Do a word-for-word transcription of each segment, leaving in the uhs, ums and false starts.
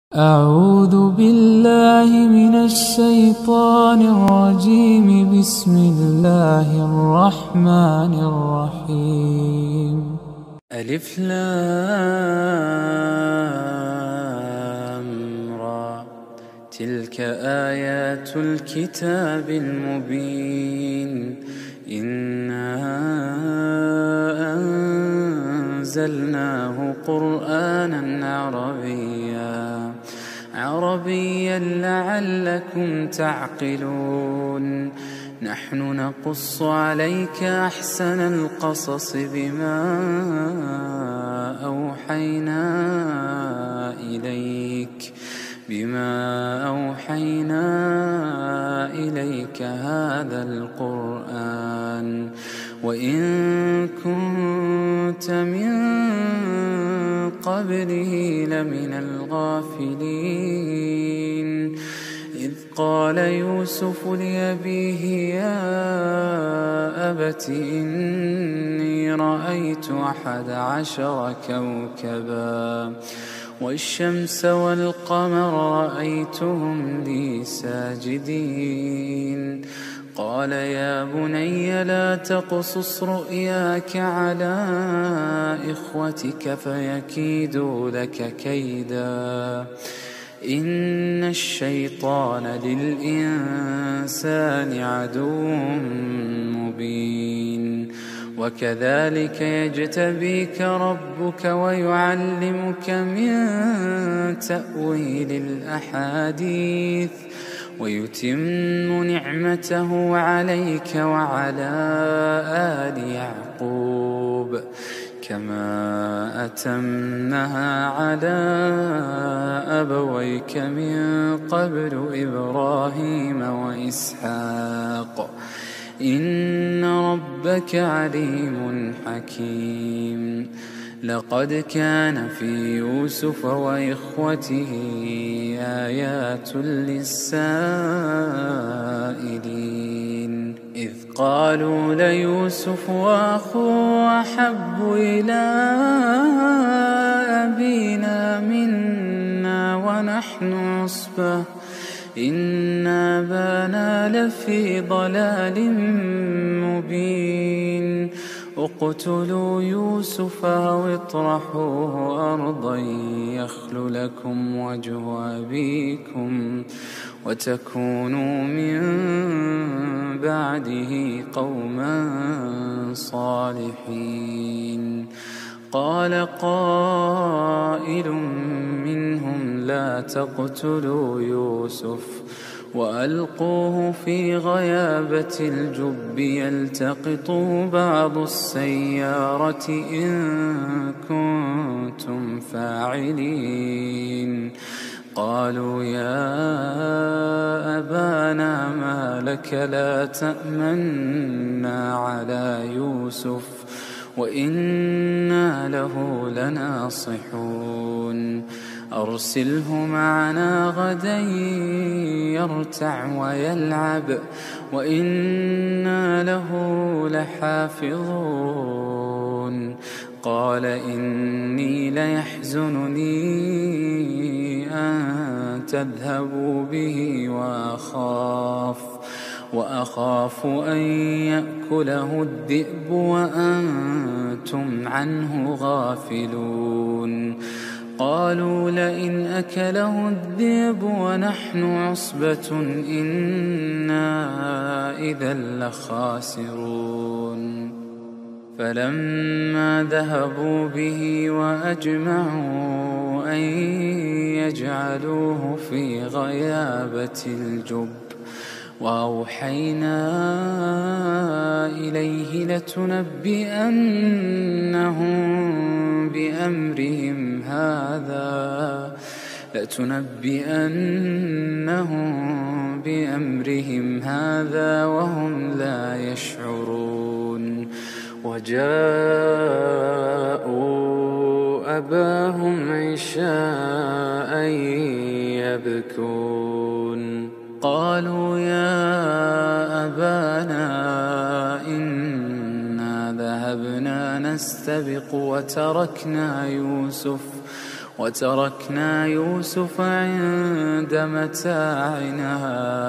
أعوذ بالله من الشيطان الرجيم. بسم الله الرحمن الرحيم. ألف لام را. تلك آيات الكتاب المبين. إنا أنزلناه قرآنا عربيا عربيا لعلكم تعقلون. نحن نقص عليك أحسن القصص بما أوحينا إليك بما أوحينا إليك هذا القرآن وإن كنت من قبله لمن الغافلين. إذ قال يوسف لأبيه يا أبت إني رأيت أحد عشر كوكبا والشمس والقمر رأيتهم لي ساجدين. قال يا بني لا تقصص رؤياك على إخوتك فيكيدوا لك كيدا إن الشيطان للإنسان عدو مبين. وكذلك يجتبيك ربك ويعلمك من تأويل الأحاديث ويتم نعمته عليك وعلى آل يعقوب كما أتمها على أبويك من قبل إبراهيم وإسحاق إن ربك عليم حكيم. لقد كان في يوسف وإخوته آيات للسائلين. إذ قالوا ليوسف وأخوه أحب إلى أبينا منا ونحن عصبة إن أبانا لفي ضلال مبين. اقتلوا يوسف أو اطرحوه أرضا يخل لكم وجه أبيكم وتكونوا من بعده قوما صالحين. قال قائل منهم لا تقتلوا يوسف وألقوه في غيابة الجب يلتقطه بعض السيارة إن كنتم فاعلين. قالوا يا أبانا ما لك لا تأمنا على يوسف وإنا له لناصحون. أرسله معنا غدا يرتع ويلعب وإنا له لحافظون. قال إني ليحزنني أن تذهبوا به وأخاف وأخاف أن يأكله الذئب وأنتم عنه غافلون. قالوا لئن أكله الذئب ونحن عصبة إنا إذا لخاسرون. فلما ذهبوا به وأجمعوا أن يجعلوه في غيابة الجب وأوحينا إليه لتنبئنهم بأمرهم هذا لتنبئنهم بأمرهم هذا وهم لا يشعرون. وجاءوا أباهم عشاء يبكون. قالوا يا أبانا إنا ذهبنا نستبق وتركنا يوسف وتركنا يوسف عند متاعنا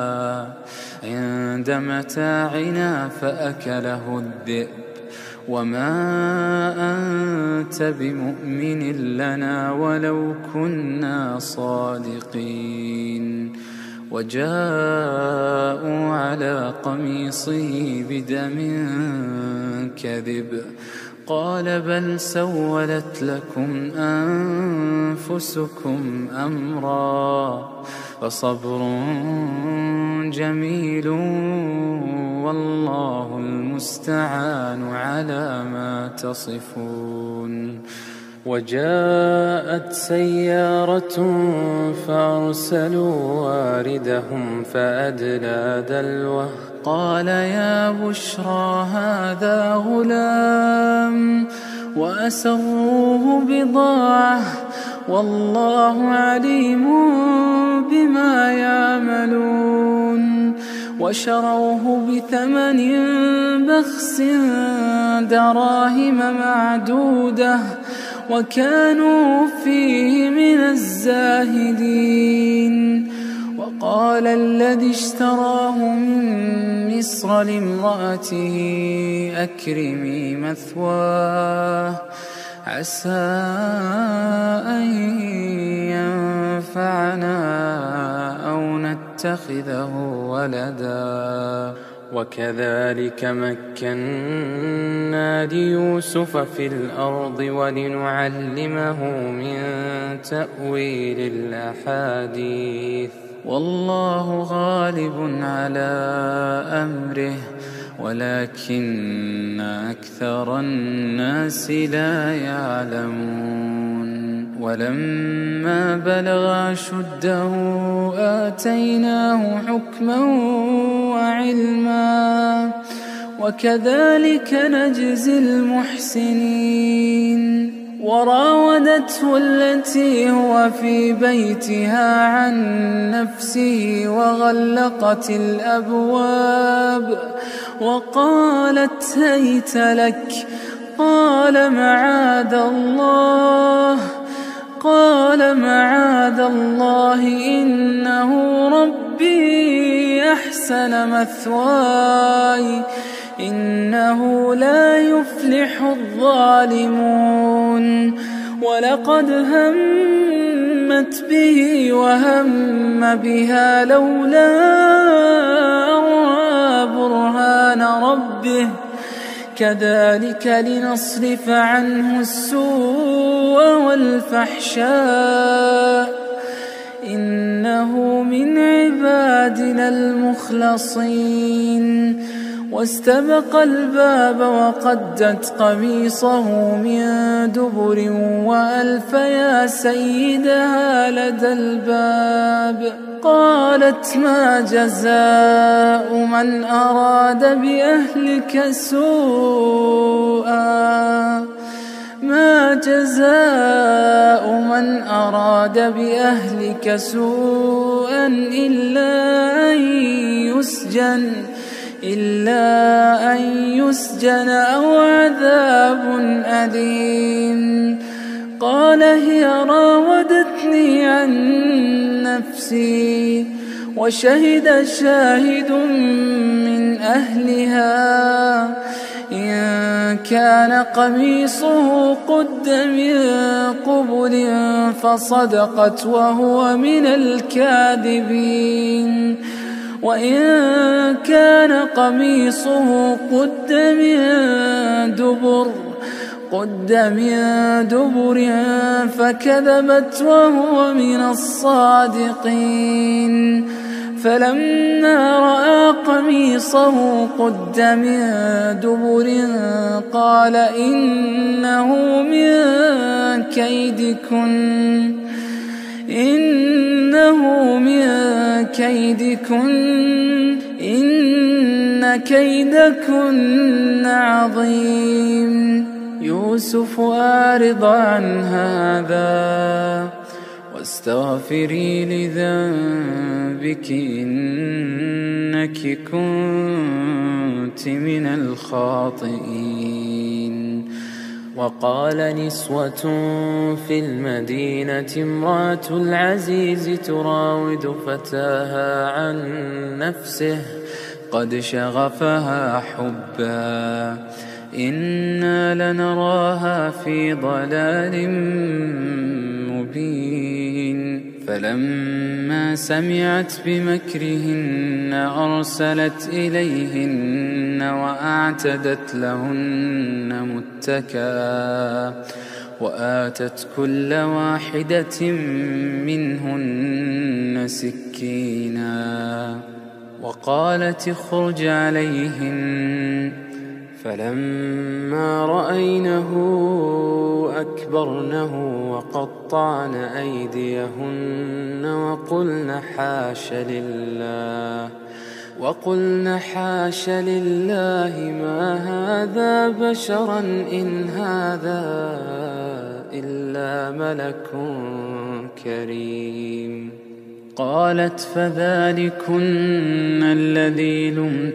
عند متاعنا فأكله الذئب وما أنت بمؤمن لنا ولو كنا صادقين. وجاءوا على قميصه بدم كذب قال بل سولت لكم أنفسكم أمرا فصبر جميل والله المستعان على ما تصفون. وجاءت سيارة فأرسلوا واردهم فأدلى دلوه قال يا بشرى هذا غلام وأسروه بضاعة والله عليم بما يعملون. وشروه بثمن بخس دراهم معدودة وكانوا فيه من الزاهدين. وقال الذي اشتراه من مصر لامرأته أكرمي مثواه عسى أن ينفعنا أو نتخذه ولدا. وكذلك مكنا ليوسف في الأرض ولنعلمه من تأويل الأحاديث والله غالب على أمره ولكن أكثر الناس لا يعلمون. ولما بلغ أشده آتيناه حكما وعلما وكذلك نجزي المحسنين. وراودته التي هو في بيتها عن نفسه وغلقت الأبواب وقالت هيت لك قال معاذ الله قال معاذ الله إنه ربي أحسن مثواي إنه لا يفلح الظالمون. ولقد همت به وهم بها لولا أن رأى برهان ربه كذلك لنصرف عنه السوء والفحشاء إنه من عبادنا المخلصين. واستبق الباب وقدت قميصه من دبر وألف يا سيدها لدى الباب قالت ما جزاء من أراد بأهلك سوءا ما جزاء من أراد بأهلك سوءا إلا أن يسجن إلا أن يسجن أو عذاب أليم. قال هي راودتني عن نفسي وشهد شاهد من أهلها إن كان قميصه قد من قبل فصدقت وهو من الكاذبين وإن كان قميصه قد من دبر قد من دبر فكذبت وهو من الصادقين. فلما رأى قميصه قد من دبر قال إنه من كيدكن إنه من كيدكن إن كيدكن عظيم. يوسف أعرض عن هذا واستغفري لذنبك إنك كنت من الخاطئين. وقال نسوة في المدينة امرأة العزيز تراود فتاها عن نفسه قد شغفها حبا إنا لنراها في ضلال مبين. فلما سمعت بمكرهن أرسلت إليهن وأعتدت لهن متكئا وآتت كل واحدة منهن سكينا وقالت اخرج عليهن. فلما رأينه أكبرنه وقطعن أيديهن وقلن حاش لله وقلن حاش لله ما هذا بشرا إن هذا إلا ملك كريم. قالت فذلكن الذي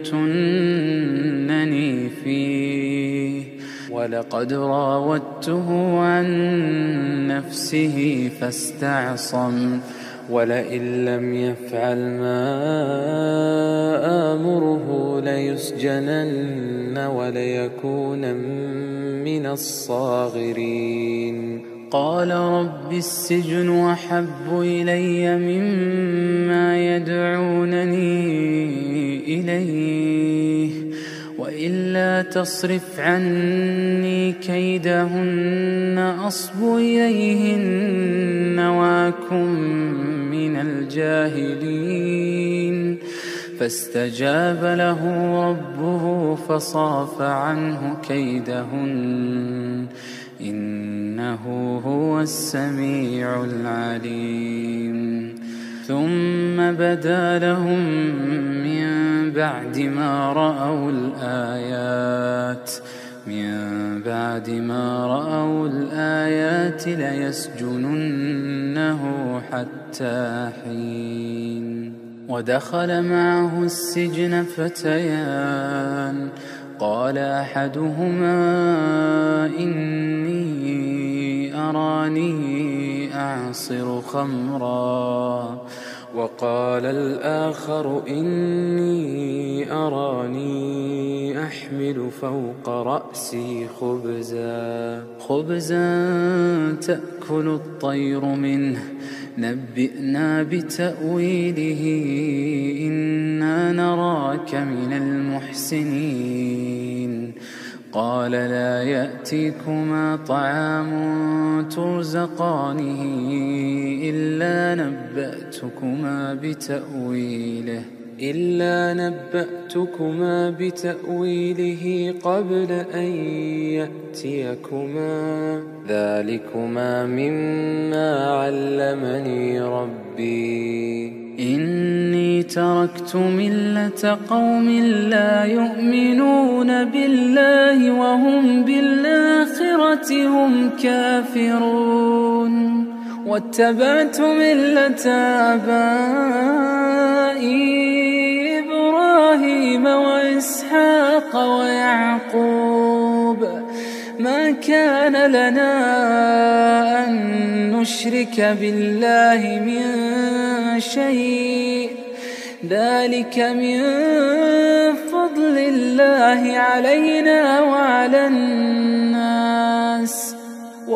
لمتنني فيه ولقد راودته عن نفسه فاستعصم ولئن لم يفعل ما آمره ليسجنن وليكون من الصاغرين. قال رب السجن أحب إلي مما يدعونني إليه وإلا تصرف عني كيدهن أصب إليهن وأكن من الجاهلين. فاستجاب له ربه فصرف عنه كيدهن إنه هو السميع العليم. ثم بدا لهم من بعد ما رأوا الآيات من بعد ما رأوا الآيات ليسجننه حتى حين. ودخل معه السجن فتيان قال أحدهما إني أراني أعصر خمرا وقال الآخر إني أراني أحمل فوق رأسي خبزا خبزا تأكل الطير منه نبئنا بتأويله إنا نراك من المحسنين. قال لا يأتيكما طعام ترزقانه إلا نبأتكما بتأويله إلا نبأتكما بتأويله قبل أن يأتيكما ذلكما مما علمني ربي إني تركت ملة قوم لا يؤمنون بالله وهم بالآخرة هم كافرون واتبعت ملة آبائي إبراهيم وإسحاق ويعقوب ما كان لنا أن نشرك بالله من شيء ذلك من فضل الله علينا وعلى الناس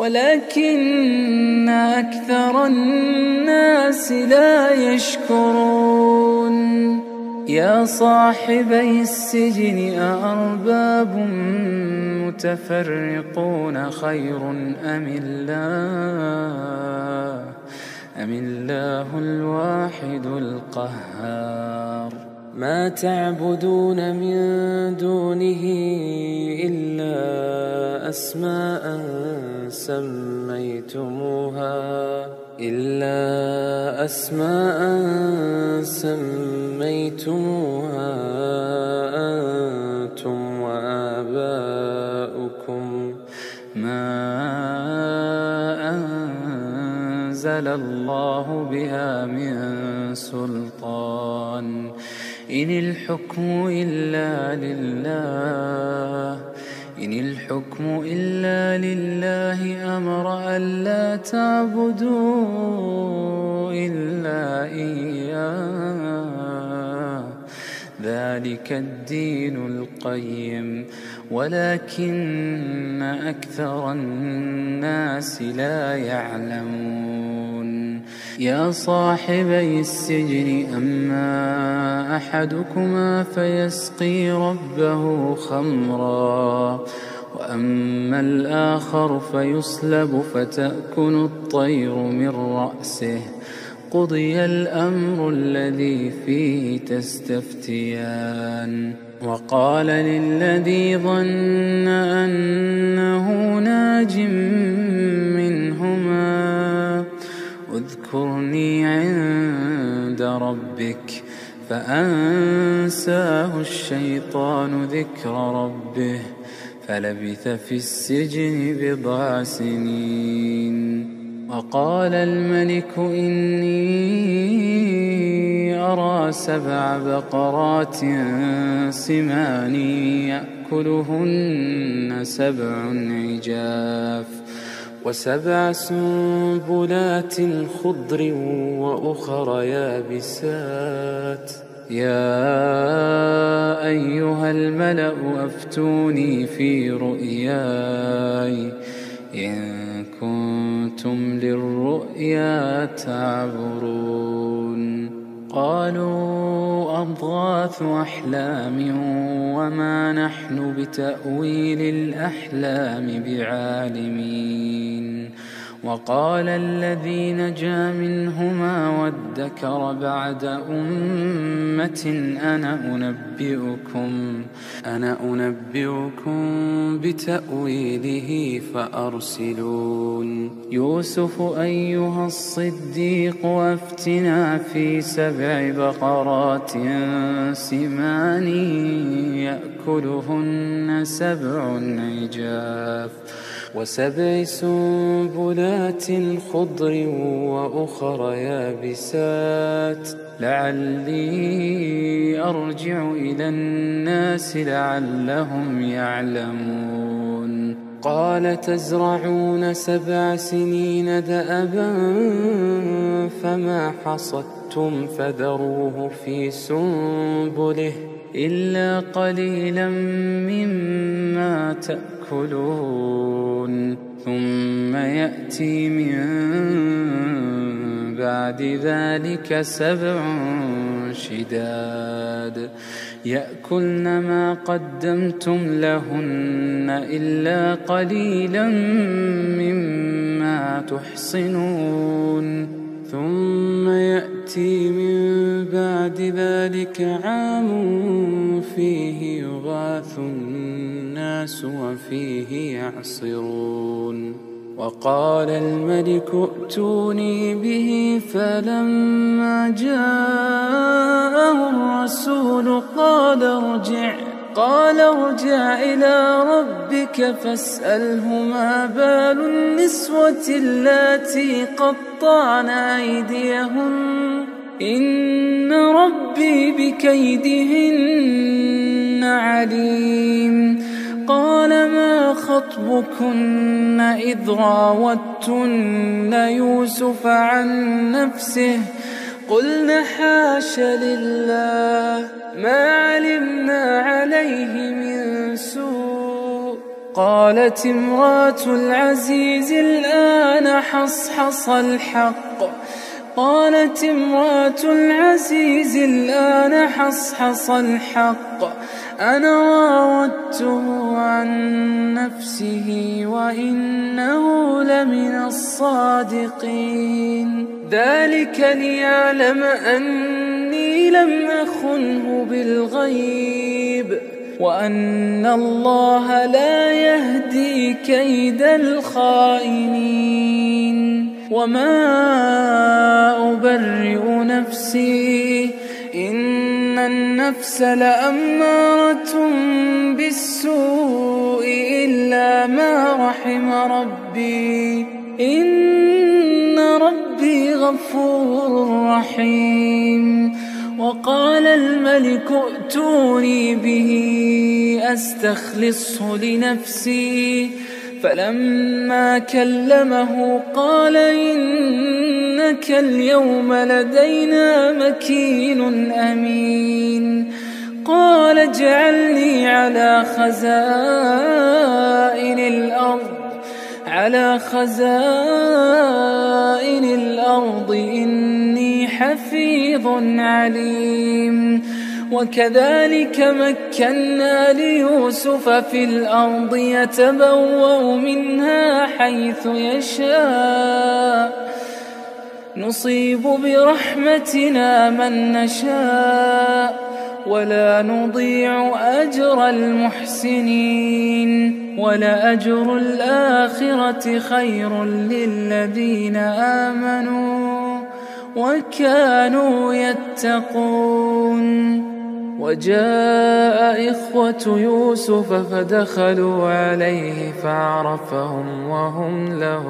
ولكن أكثر الناس لا يشكرون. يا صاحبي السجن أأرباب متفرقون خير أم الله أم الله الواحد القهار. ما تعبدون من دونه إلا أسماء سميتموها إلا أسماء سميتموها أنتم وآباؤكم ما أنزل الله بها من سلطان إن الحكم إلا لله إن الحكم إلا لله أمر ألا تعبدوا إلا إياه ذلك الدين القيم ولكن أكثر الناس لا يعلمون يا صاحبي السجن أما أحدكما فيسقي ربه خمرا وأما الآخر فيصلب فتأكل الطير من رأسه قضي الأمر الذي فيه تستفتيان وقال للذي ظن أنه ناج منهما اذكرني عند ربك فأنساه الشيطان ذكر ربه فلبث في السجن بضع سنين وقال الملك إني أرى سبع بقرات سمان يأكلهن سبع عجاف وسبع سنبلات خضر وأخر يابسات يا أيها الملأ أفتوني في رؤياي إن كنتم للرؤيا تعبرون قالوا أضغاث أحلام وما نحن بتأويل الأحلام بعالمين وقال الذي نجا منهما وادكر بعد أمة أنا أنبئكم أنا أنبئكم بتأويله فأرسلون يوسف أيها الصديق أفتنا في سبع بقرات سمان يأكلهن سبع عجاف وسبع سنبلات خضر وأخر يابسات لعلي أرجع إلى الناس لعلهم يعلمون قال تزرعون سبع سنين دأبا فما حصدتم فذروه في سنبله إلا قليلا مما تأكلون ثم يأتي من بعد ذلك سبع شداد يأكلن ما قدمتم لهن إلا قليلا مما تحصنون ثم يأتي من بعد ذلك عام فيه يغاث الناس وفيه يعصرون وقال الملك ائتوني به فلما جاءه الرسول قال ارجع قال ارجع إلى ربك فاسأله ما بال النسوة اللاتي قطعن أيديهن إن ربي بكيدهن عليم قال ما خطبكن إذ راوتن يوسف عن نفسه قلنا حاش لله ما علمنا عليه من سوء قالت امرأة العزيز الآن حصحص الحق قالت امرأة العزيز الآن حصحص الحق أنا راودته عن نفسه وإنه لمن الصادقين ذلك ليعلم أني لم أخنه بالغيب وأن الله لا يهدي كيد الخائنين وما أبرئ نفسي إن النفس لأمارة بالسوء إلا ما رحم ربي إن ربي غفور رحيم وقال الملك ائتوني به أستخلصه لنفسي. فلما كلمه قال إنك اليوم لدينا مكين أمين. قال اجعلني على خزائن الأرض على خزائن الأرض إني حفيظ عليم. وكذلك مكنا ليوسف في الأرض يتبوأ منها حيث يشاء نصيب برحمتنا من نشاء ولا نضيع أجر المحسنين. ولأجر الآخرة خير للذين آمنوا وكانوا يتقون. وجاء إخوة يوسف فدخلوا عليه فعرفهم وهم له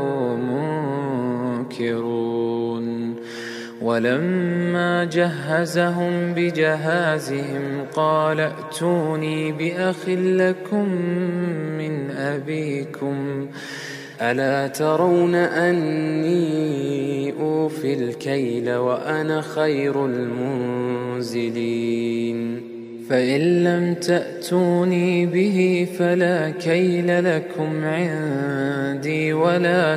منكرون. ولما جهزهم بجهازهم قال ائتوني بأخ لكم من أبيكم ألا ترون أني أوفي الكيل وأنا خير المنزلين. فإن لم تأتوني به فلا كيل لكم عندي ولا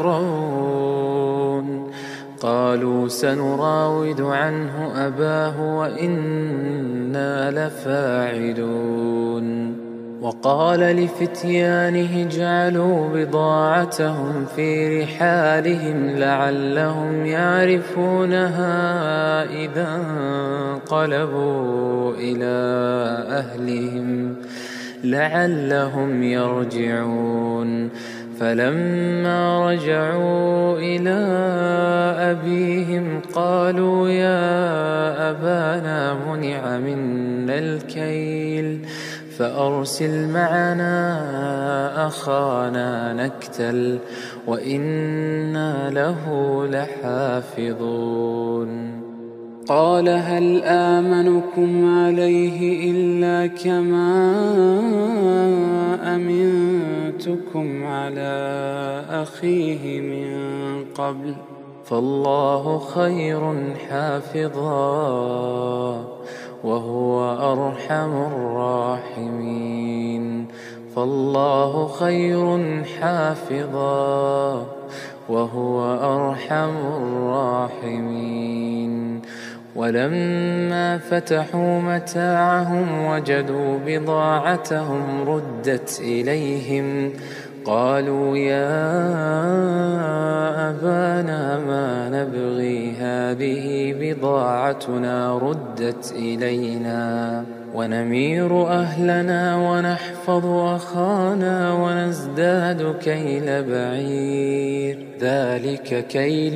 تقربون. قالوا سنراود عنه أباه وإنا لفاعلون. وقال لفتيانه اجعلوا بضاعتهم في رحالهم لعلهم يعرفونها إذا انقلبوا إلى أهلهم لعلهم يرجعون. فلما رجعوا إلى أبيهم قالوا يا أبانا منع منا الكيل فأرسل معنا أخانا نكتل وإنا له لحافظون. قال هل آمنكم عليه إلا كما أمنتكم على أخيه من قبل فالله خير حافظا وهو أرحم الراحمين. فالله خير حافظا وهو أرحم الراحمين. ولما فتحوا متاعهم وجدوا بضاعتهم ردت إليهم قالوا يا أبانا ما نبغي هذه بضاعتنا ردت إلينا ونمير أهلنا ونحفظ أخانا ونزداد كيل بعير ذلك كيل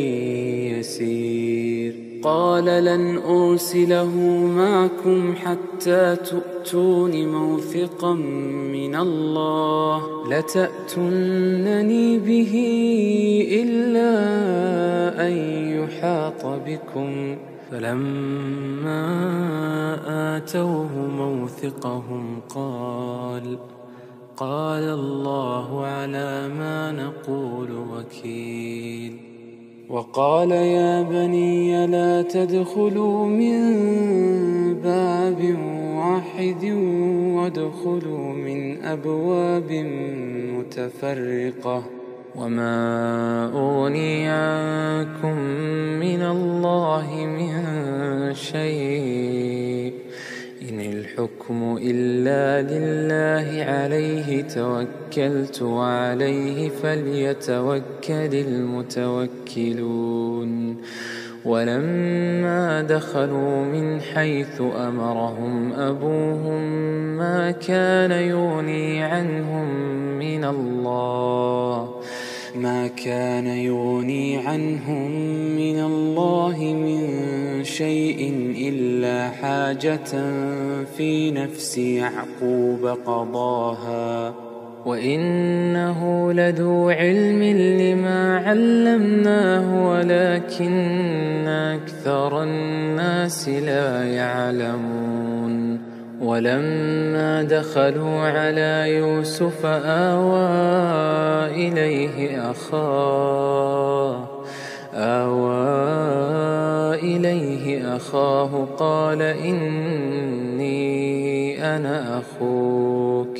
يسير. قال لن أرسله معكم حتى تؤتون موثقا من الله لتأتونني به إلا أن يحاط بكم. فلما آتوه موثقهم قال قال الله على ما نقول وكيل. وقال يا بني لا تدخلوا من باب واحد وادخلوا من أبواب متفرقة وما أغني عنكم من الله من شيء إن الحكم إلا لله عليه توكلت وعليه فليتوكل المتوكلون. ولما دخلوا من حيث أمرهم أبوهم ما كان يغني عنهم من الله ما كان يغني عنهم من الله من شيء إلا حاجة في نفس يعقوب قضاها وإنه لذو علم لما علمناه ولكن أكثر الناس لا يعلمون ولما دخلوا على يوسف آوى إليه أخاه آوى إليه أخاه قال إني أنا أخوك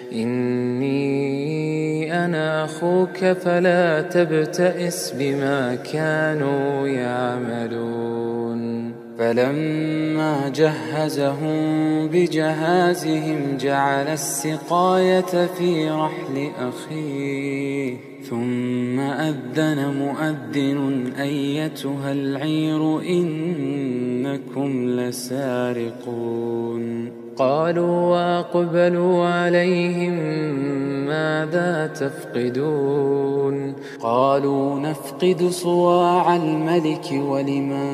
إني أنا أخوك فلا تبتئس بما كانوا يعملون فلما جهزهم بجهازهم جعل السقاية في رحل أخيه ثم أذن مؤذن أيتها العير إنكم لسارقون قالوا وأقبلوا عليهم ماذا تفقدون قالوا نفقد صواع الملك ولمن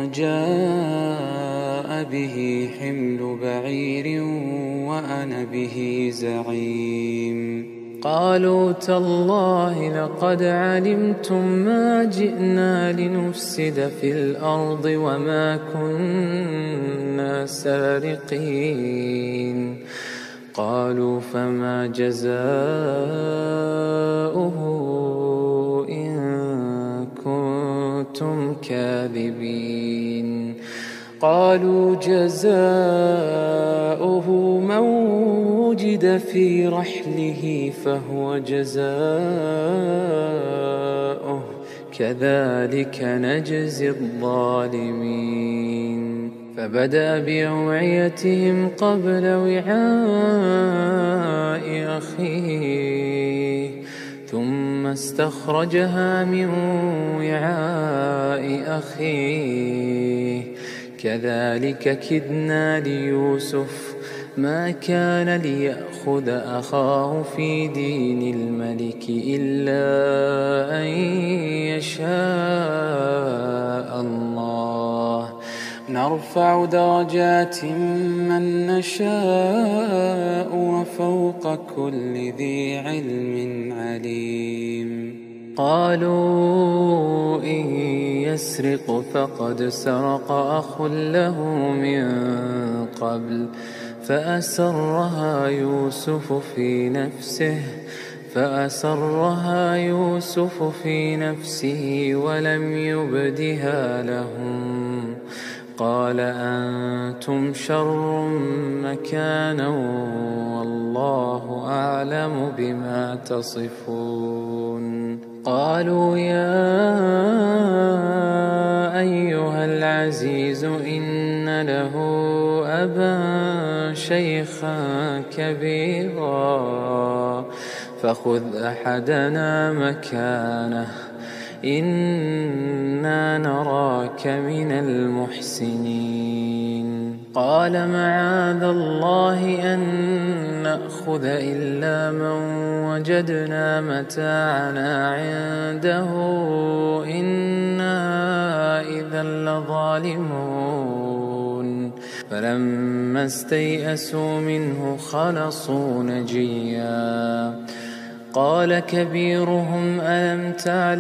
جاء به حمل بعير وأنا به زعيم قالوا تالله لقد علمتم ما جئنا لنفسد في الأرض وما كنا سارقين قالوا فما جزاؤه إن كنتم كاذبين قالوا جزاؤه من وجد في رحله فهو جزاؤه كذلك نجزي الظالمين فبدأ بأوعيتهم قبل وعاء أخيه ثم استخرجها من وعاء أخيه كذلك كدنا ليوسف ما كان ليأخذ أخاه في دين الملك إلا أن يشاء الله نرفع درجات من نشاء وفوق كل ذي علم عليم قالوا إن يسرق فقد سرق أخ له من قبل فأسرها يوسف في نفسه فأسرها يوسف في نفسه ولم يبدها لهم قال أنتم شر مكانا والله أعلم بما تصفون قالوا يا أيها العزيز إن له أبا شيخا كبيرا فخذ أحدنا مكانه إنا نراك من المحسنين قال معاذ الله أن نأخذ إلا من وجدنا متاعنا عنده إنا إذا لظالمون فلما استيئسوا منه خلصوا نجيا قال كبيرهم ألم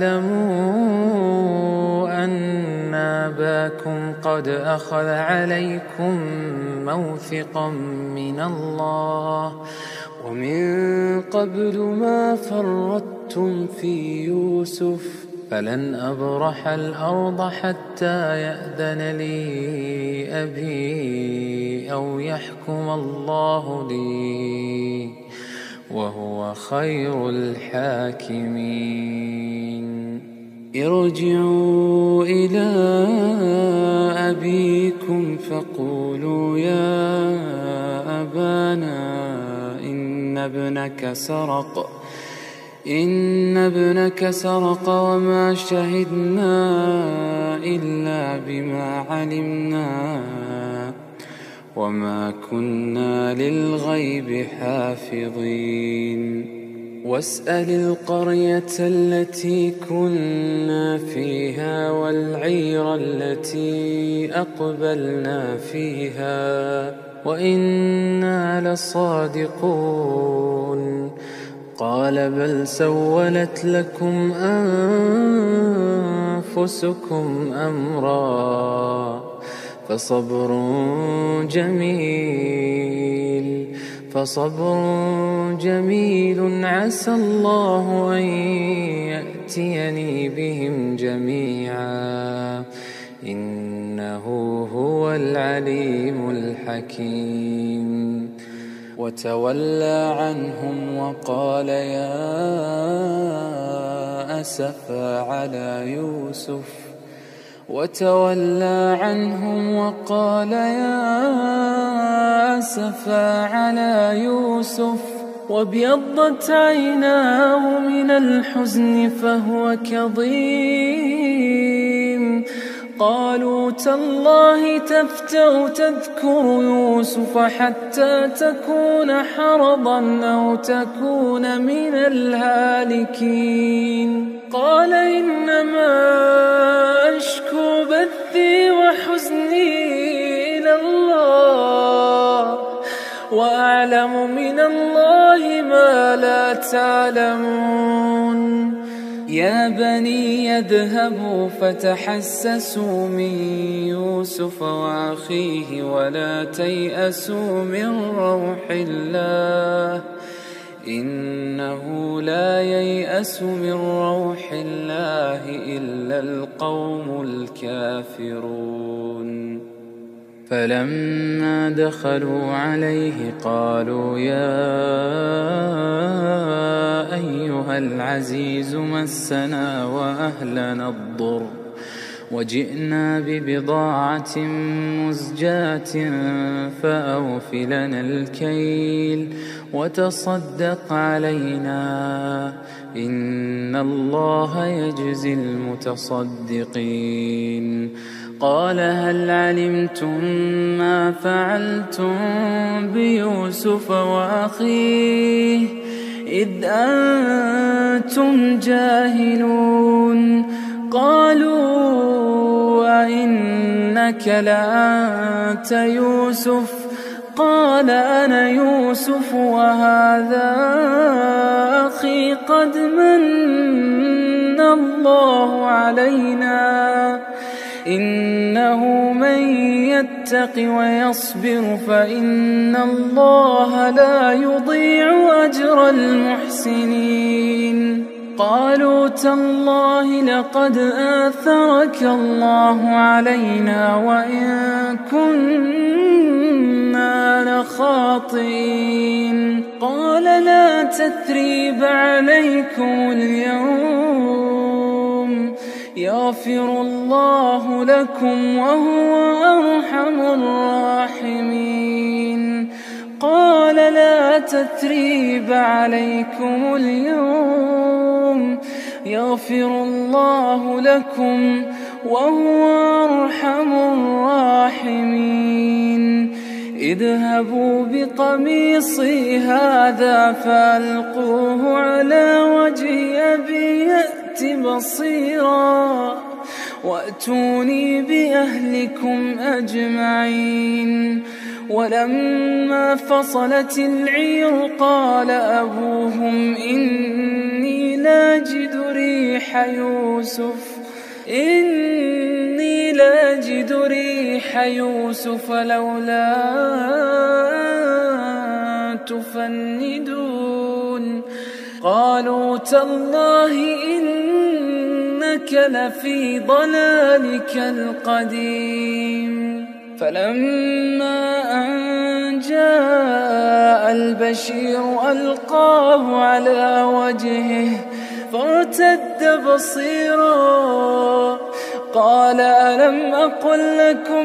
تعلموا أن أباكم قد أخذ عليكم موثقا من الله ومن قبل ما فرطتم في يوسف فلن أبرح الأرض حتى يأذن لي أبي أو يحكم الله لي وهو خير الحاكمين ارجعوا إلى أبيكم فقولوا يا أبانا إن ابنك سرق إن ابنك سرق وما شهدنا إلا بما علمنا وما كنا للغيب حافظين واسأل القرية التي كنا فيها والعير التي أقبلنا فيها وإنا لصادقون قال بل سولت لكم أنفسكم أمرا فصبر جميل فصبر جميل عسى الله أن يأتيني بهم جميعا إنه هو العليم الحكيم. وتولى عنهم وقال يا أسفا على يوسف وتولى عنهم وقال يا أسفا على يوسف وابيضت عيناه من الحزن فهو كظيم. قالوا تالله تفتأ تذكر يوسف حتى تكون حرضا أو تكون من الهالكين. قال إنما أشكو بثي وحزني إلى الله وأعلم من الله ما لا تعلمون. يا بني اذهبوا فتحسسوا من يوسف وأخيه ولا تيأسوا من روح الله إنه لا ييأس من روح الله إلا القوم الكافرون. فلما دخلوا عليه قالوا يا أيها العزيز مسنا وأهلنا الضر وجئنا ببضاعة مزجاة فأوف لنا الكيل وتصدق علينا إن الله يجزي المتصدقين. قال هل علمتم ما فعلتم بيوسف وأخيه إذ أنتم جاهلون؟ قالوا أئنك لأنت يوسف؟ قال أنا يوسف وهذا أخي قد من الله علينا إنه من يتق ويصبر فإن الله لا يضيع أجر المحسنين. قالوا تالله لقد آثرك الله علينا وإن كنا لخاطئين. قال لا تثريب عليكم اليوم يغفر الله لكم وهو أرحم الراحمين. قال لا تثريب عليكم اليوم يغفر الله لكم وهو أرحم الراحمين. اذهبوا بقميصي هذا فألقوه على وجه أبي يأت بصيرا وأتوني بأهلكم أجمعين. ولما فصلت العير قال أبوهم إني لاجد ريح يوسف إني لاجد ريح يوسف لولا تفندون. قالوا تالله إنك لفي ضلالك القديم. فلما أن جاء البشير ألقاه على وجهه فارتد بصيرا قال ألم أقل لكم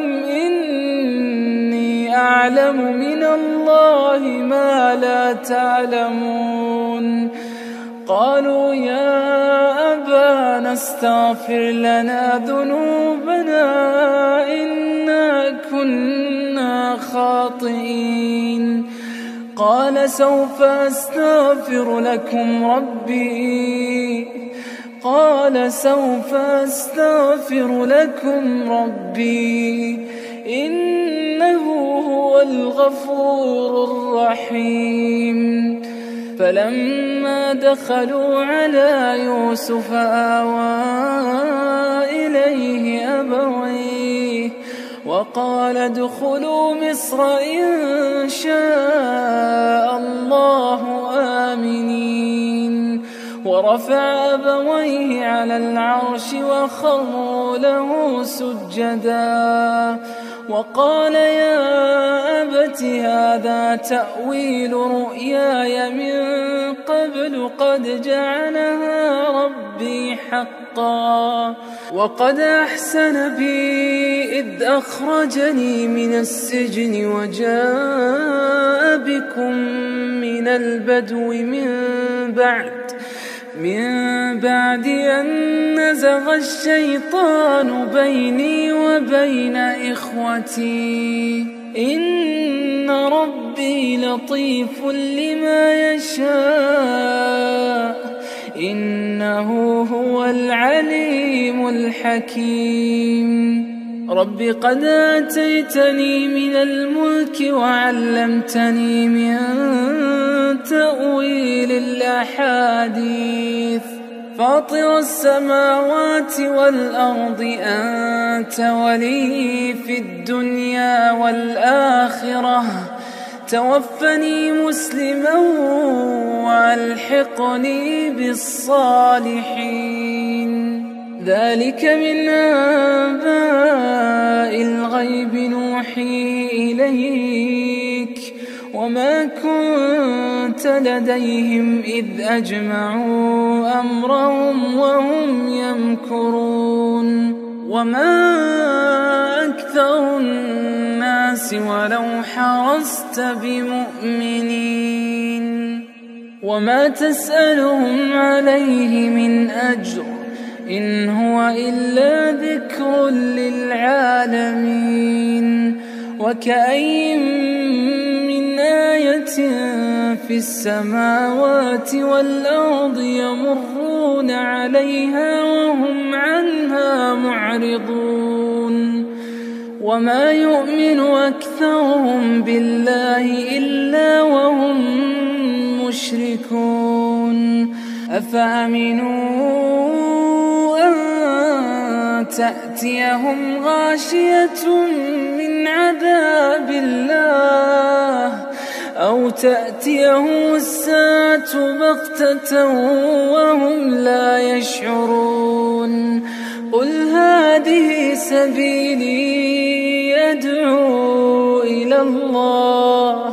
إني أعلم من الله ما لا تعلمون. قالوا يا أبانا استغفر لنا ذنوبنا إنا كنا خاطئين. قال سوف أستغفر لكم ربي قال سوف أستغفر لكم ربي إنه هو الغفور الرحيم. فلما دخلوا على يوسف آوى إليه أبويه وقال ادخلوا مصر إن شاء الله آمنين ورفع أبويه على العرش وخروا له سجدا وقال يا أبت هذا تأويل رؤياي من قبل قد جعلها ربي حقا وقد أحسن بي إذ أخرجني من السجن وجاء بكم من البدو من بعد من بعد أن نزغ الشيطان بيني وبين إخوتي إن ربي لطيف لما يشاء إنه هو العليم الحكيم رب قد آتيتني من الملك وعلمتني من تأويل الأحاديث فاطر السماوات والأرض أنت ولي في الدنيا والآخرة توفني مسلما وألحقني بالصالحين ذلك من أنباء الغيب نوحي إليك وما كنت لديهم إذ أجمعوا أمرهم وهم يمكرون وما أكثر الناس ولو حرصت بمؤمنين وما تسألهم عليه من أجر إن هو إلا ذكر للعالمين وكأي من آية في السماوات والأرض يمرون عليها وهم عنها معرضون وما يؤمن أكثرهم بالله إلا وهم مشركون أفأمنوا تأتيهم غاشية من عذاب الله أو تأتيهم الساعة بغتة وهم لا يشعرون قل هذه سبيلي أدعو إلى الله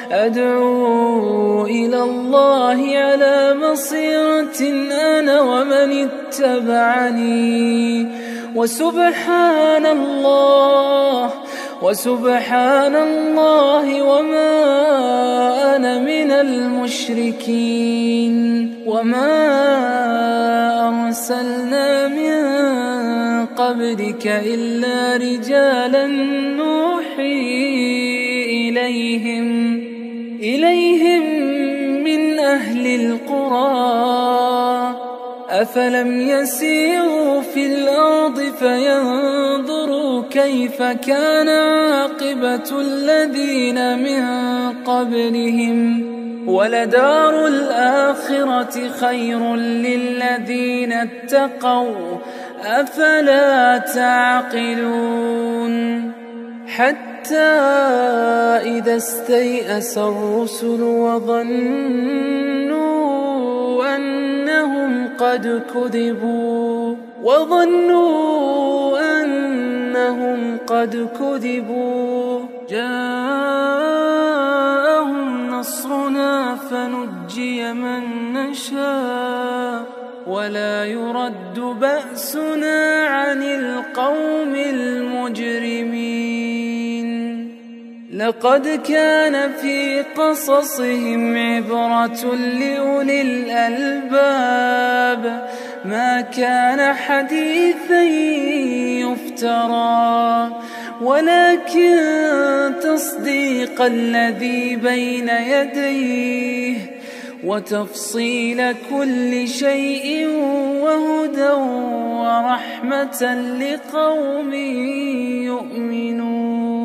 أدعو إلى الله على بصيرة أنا ومن اتبعني وسبحان الله وسبحان الله وما أنا من المشركين وما أرسلنا من قبلك إلا رجالا نوحي إليهم إليهم من أهل القرى أفلم يسيروا في الأرض فينظروا كيف كان عاقبة الذين من قبلهم ولدار الآخرة خير للذين اتقوا أفلا تعقلون حتى إذا استيأس الرسل وظنوا أنهم قد كذبوا وظنوا أنهم قد كذبوا جاءهم نصرنا فنجي من نشاء ولا يرد بأسنا عن القوم المجرمين لقد كان في قصصهم عبرة لأولي الألباب ما كان حديثا يفترى ولكن تصديق الذي بين يديه وتفصيل كل شيء وهدى ورحمة لقوم يؤمنون.